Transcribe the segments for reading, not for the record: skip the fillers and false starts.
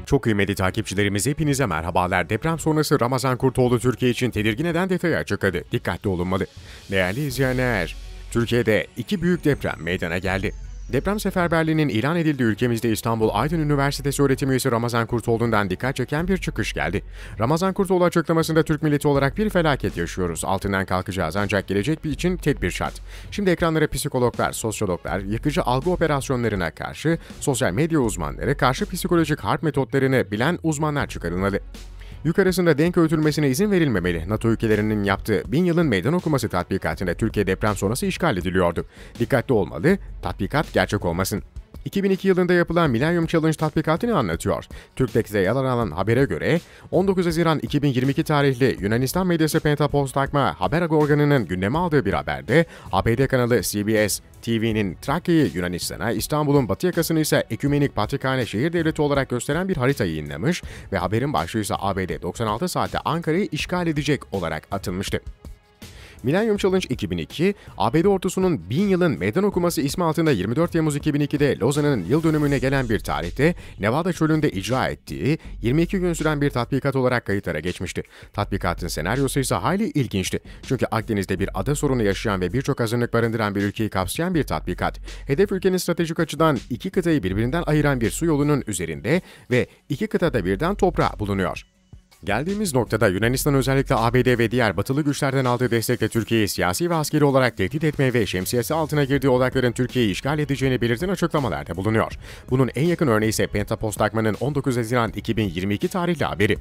Çok kıymetli takipçilerimiz hepinize merhabalar. Deprem sonrası Ramazan Kurtoğlu Türkiye için tedirgin eden detayı açıkladı. Dikkatli olunmalı. Değerli izleyenler, Türkiye'de iki büyük deprem meydana geldi. Deprem seferberliğinin ilan edildiği ülkemizde İstanbul Aydın Üniversitesi öğretim üyesi Ramazan Kurtoğlu'ndan dikkat çeken bir çıkış geldi. Ramazan Kurtoğlu açıklamasında Türk milleti olarak bir felaket yaşıyoruz. Altından kalkacağız ancak gelecek için tedbir şart. Şimdi ekranlara psikologlar, sosyologlar, yıkıcı algı operasyonlarına karşı sosyal medya uzmanları, karşı psikolojik harp metotlarını bilen uzmanlar çıkarılmalı. Yukarısında denk öğütülmesine izin verilmemeli. NATO ülkelerinin yaptığı 1000 yılın meydan okuması tatbikatında Türkiye deprem sonrası işgal ediliyordu. Dikkatli olmalı, tatbikat gerçek olmasın. 2002 yılında yapılan Millennium Challenge tatbikatını anlatıyor. Türk'te yer alan habere göre 19 Haziran 2022 tarihli Yunanistan medyası Pentapostakma haber organının gündeme aldığı bir haberde ABD kanalı CBS TV'nin Trakya'yı Yunanistan'a, İstanbul'un batı yakasını ise Ekümenik Patrikhane şehir devleti olarak gösteren bir harita yayınlamış ve haberin başlığı ise ABD 96 saatte Ankara'yı işgal edecek olarak atılmıştı. Millennium Challenge 2002, ABD ordusunun 1000 yılın meydan okuması ismi altında 24 Temmuz 2002'de Lozan'ın yıl dönümüne gelen bir tarihte Nevada çölünde icra ettiği 22 gün süren bir tatbikat olarak kayıtlara geçmişti. Tatbikatın senaryosu ise hayli ilginçti. Çünkü Akdeniz'de bir ada sorunu yaşayan ve birçok azınlık barındıran bir ülkeyi kapsayan bir tatbikat. Hedef ülkenin stratejik açıdan iki kıtayı birbirinden ayıran bir su yolunun üzerinde ve iki kıtada birden toprağı bulunuyor. Geldiğimiz noktada Yunanistan özellikle ABD ve diğer batılı güçlerden aldığı destekle Türkiye'yi siyasi ve askeri olarak tehdit etmeye ve şemsiyesi altına girdiği odakların Türkiye'yi işgal edeceğini belirten açıklamalarda bulunuyor. Bunun en yakın örneği ise Pentapostakma'nın 19 Haziran 2022 tarihli haberi.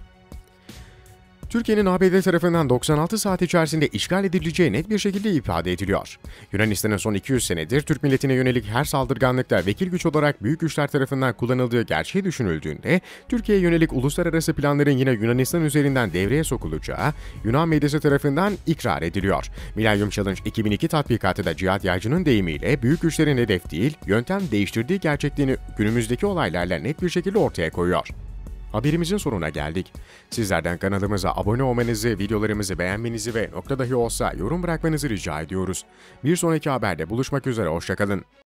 Türkiye'nin ABD tarafından 96 saat içerisinde işgal edileceği net bir şekilde ifade ediliyor. Yunanistan'ın son 200 senedir Türk milletine yönelik her saldırganlıkta vekil güç olarak büyük güçler tarafından kullanıldığı gerçeği düşünüldüğünde, Türkiye'ye yönelik uluslararası planların yine Yunanistan üzerinden devreye sokulacağı Yunan medyası tarafından ikrar ediliyor. Millennium Challenge 2002 tatbikatı da Cihat Yaycı'nın deyimiyle büyük güçlerin hedef değil, yöntem değiştirdiği gerçekliğini günümüzdeki olaylarla net bir şekilde ortaya koyuyor. Haberimizin sonuna geldik. Sizlerden kanalımıza abone olmanızı, videolarımızı beğenmenizi ve nokta dahi olsa yorum bırakmanızı rica ediyoruz. Bir sonraki haberde buluşmak üzere, hoşça kalın.